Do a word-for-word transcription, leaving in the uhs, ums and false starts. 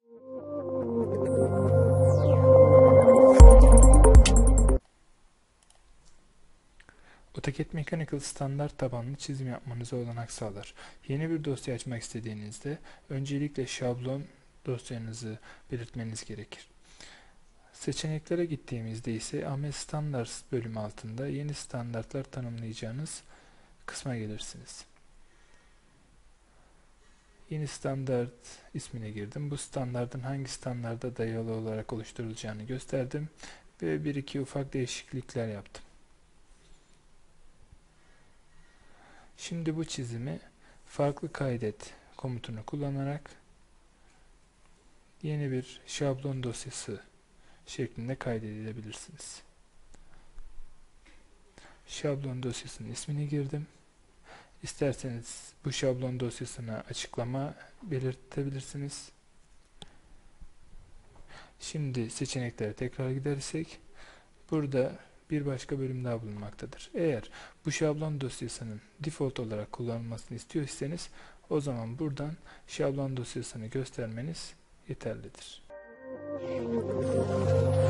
AutoCAD Mechanical standart tabanlı çizim yapmanıza olanak sağlar. Yeni bir dosya açmak istediğinizde öncelikle şablon dosyanızı belirtmeniz gerekir. Seçeneklere gittiğimizde ise Ahmet Standards bölümü altında yeni standartlar tanımlayacağınız kısma gelirsiniz. Yeni standart ismine girdim. Bu standartın hangi standarda dayalı olarak oluşturulacağını gösterdim ve bir iki ufak değişiklikler yaptım. Şimdi bu çizimi farklı kaydet komutunu kullanarak yeni bir şablon dosyası şeklinde kaydedebilirsiniz. Şablon dosyasının ismini girdim. İsterseniz bu şablon dosyasına açıklama belirtebilirsiniz. Şimdi seçeneklere tekrar gidersek burada bir başka bölüm daha bulunmaktadır. Eğer bu şablon dosyasının default olarak kullanılmasını istiyorsanız o zaman buradan şablon dosyasını göstermeniz yeterlidir.